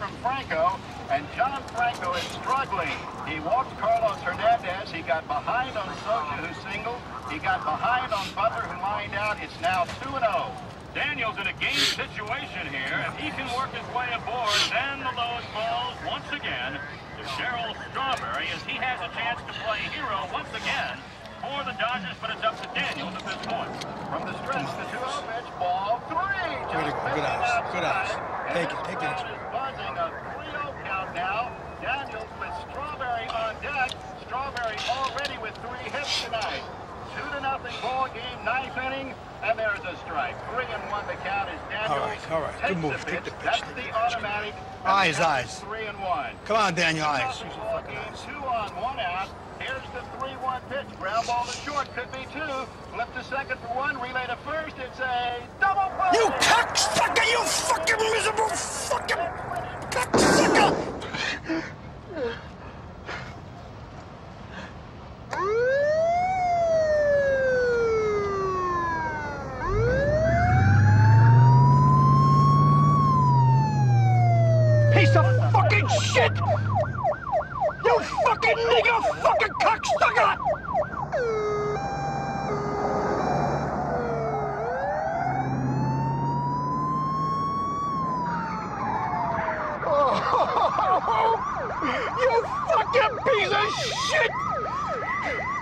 from Franco, and John Franco is struggling. He walked Carlos Hernandez. He got behind on Socha, who singled. He got behind on Butler, who lined out. It's now 2-0. Daniels in a game situation here, and he can work his way aboard. Then the lowest balls once again to Darryl Strawberry, as he has a chance to play hero once again for the Dodgers, but it's up to Daniels at this point. From the stretch, the 2-0 pitch, ball 3. Good eyes. Good eyes. Take it. Take it. Is buzzing a 3-0 count now. Daniels with Strawberry on deck. Strawberry already with 3 hits tonight. 2-0 ball game, 9th inning, and there's a strike. 3-1 the count is Daniels. All right. Good move. Take the pitch. That's the automatic. Eyes. 3-1. Come on, Daniel. Eyes. Ball game, 2 on, 1 out. Here's the 3-1 pitch. Ground ball to short. Could be 2. Flip to second for 1. Relay to first. It's a double play. You cocksucker! You fucking miserable fucking cocksucker! Piece of fucking shit! You fucking nigger fucking cocksucker! Oh, you fucking piece of shit!